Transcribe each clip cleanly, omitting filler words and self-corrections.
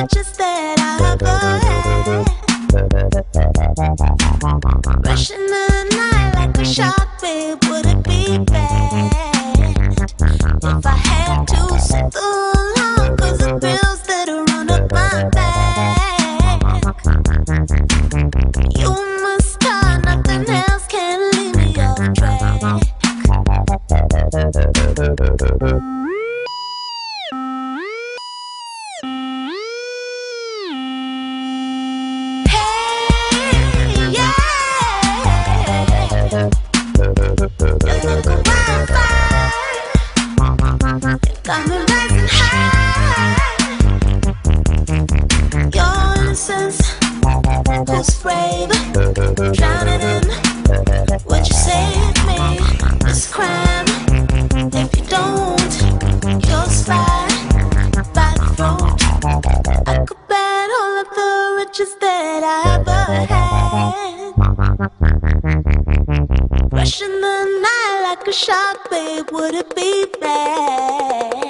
richest that I ever had. Rushing the night like a shark, babe, would it be bad if I had to sit alone? Cause the bills that run up my back, you must start, nothing else can leave me off track. Hey, yeah, you look a wildfire, it got me rising high. Your innocence, who's brave, drowning in what you save me. It's crime if you don't. You'll slide by the throat. I could bet all of the riches that I ever had. Rushing the night like a shark, babe, would it be bad?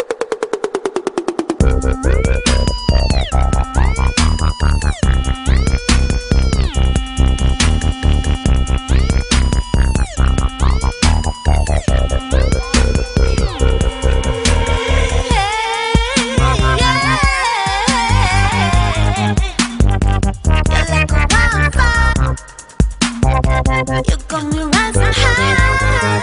You got me rising high.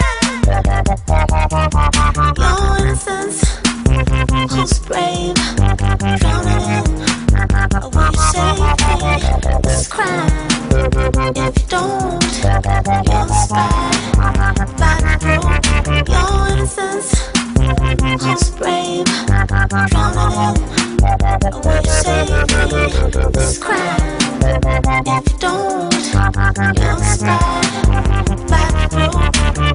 Your innocence, who's brave, drowning in what you save me. It's crime if you don't. You'll spy by the throat. Your innocence, who's brave, drowning in what you save me. It's crime if you don't. You'll spy by the throat.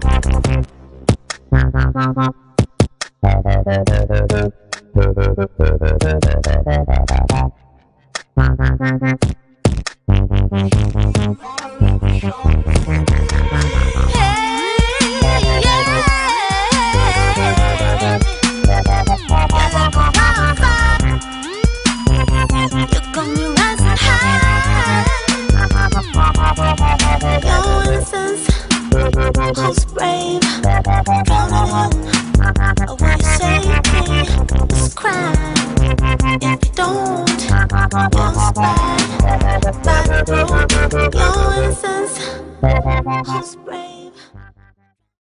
Who's brave, drowning in what you save me. It's crime if you don't. You'll spy by the throat. Your innocence, who's brave.